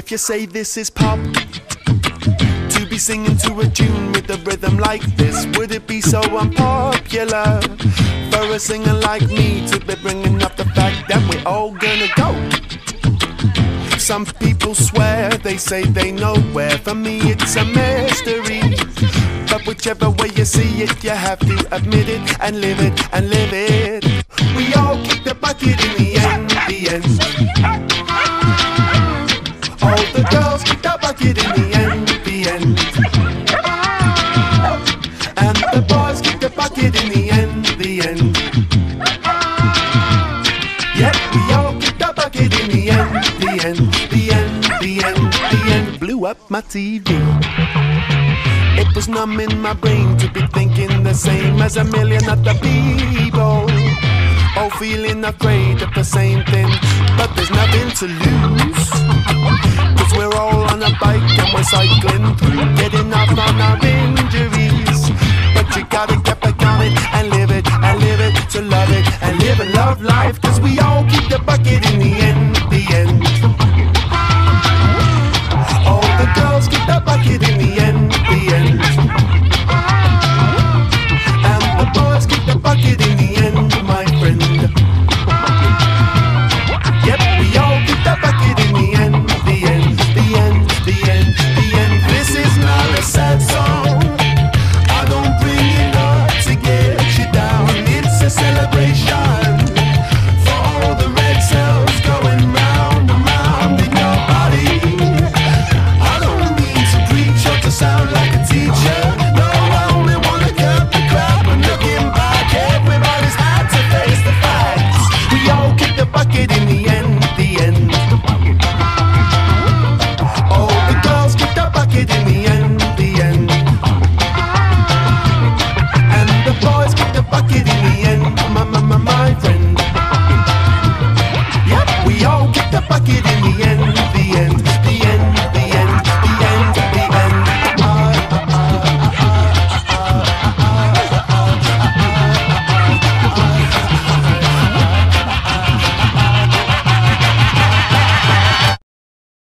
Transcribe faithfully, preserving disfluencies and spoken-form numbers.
if you say this is pop, to be singing to a tune with a rhythm like this, would it be so unpopular for a singer like me to be bringing up the fact that we're all gonna go? Some people swear, they say they know where. For me it's a mystery, but whichever way you see it, you have to admit it and live it and live it. We all kick the bucket in the end, the end. All the girls kick the bucket in the end, the end. And the boys kick the bucket in the end, the end. Yep, we all kick the bucket in the end, the end, the end, the end, the end. Blew up my T V. It was numb in my brain to be thinking the same as a million other people, all feeling afraid of the same thing. But there's nothing to lose, cause we're all on a bike and we're cycling through, getting off on our injuries. But you gotta get back on it and live it and live it, to love it and live and love life, cause we all